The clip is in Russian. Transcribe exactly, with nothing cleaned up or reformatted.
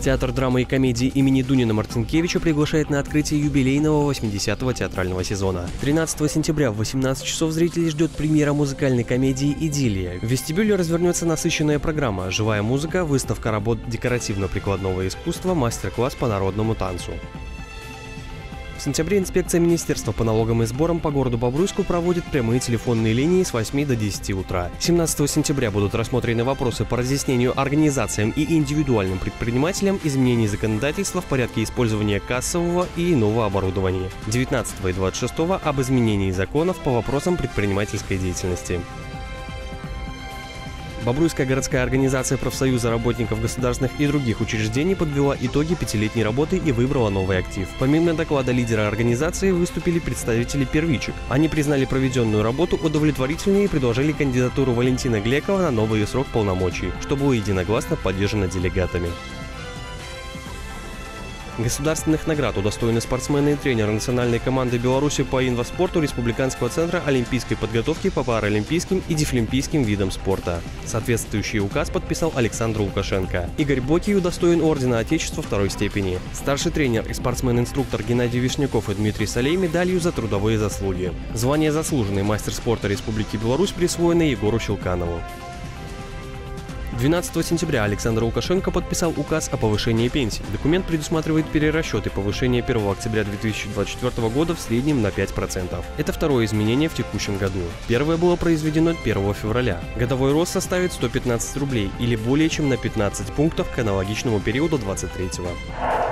Театр драмы и комедии имени Дунина Марцинкевича приглашает на открытие юбилейного восьмидесятого театрального сезона. тринадцатого сентября в восемнадцать часов зрителей ждет премьера музыкальной комедии «Идиллия». В вестибюле развернется насыщенная программа: живая музыка, выставка работ декоративно-прикладного искусства, мастер-класс по народному танцу. В сентябре инспекция Министерства по налогам и сборам по городу Бобруйску проводит прямые телефонные линии с восьми до десяти утра. семнадцатого сентября будут рассмотрены вопросы по разъяснению организациям и индивидуальным предпринимателям изменений законодательства в порядке использования кассового и иного оборудования. девятнадцатого и двадцать шестого об изменении законов по вопросам предпринимательской деятельности. Бобруйская городская организация профсоюза работников государственных и других учреждений подвела итоги пятилетней работы и выбрала новый актив. Помимо доклада лидера организации выступили представители первичек. Они признали проведенную работу удовлетворительной и предложили кандидатуру Валентина Глекова на новый срок полномочий, что было единогласно поддержано делегатами. Государственных наград удостоены спортсмены и тренеры национальной команды Беларуси по инваспорту Республиканского центра олимпийской подготовки по паралимпийским и дефлимпийским видам спорта. Соответствующий указ подписал Александр Лукашенко. Игорь Бокий удостоен ордена Отечества второй степени. Старший тренер и спортсмен-инструктор Геннадий Вишняков и Дмитрий Солей медалью за трудовые заслуги. Звание «Заслуженный мастер спорта Республики Беларусь» присвоено Егору Щелканову. двенадцатого сентября Александр Лукашенко подписал указ о повышении пенсий. Документ предусматривает перерасчет и повышение первого октября две тысячи двадцать четвёртого года в среднем на пять процентов. Это второе изменение в текущем году. Первое было произведено первого февраля. Годовой рост составит сто пятнадцать рублей или более чем на пятнадцать пунктов к аналогичному периоду двадцать третьего.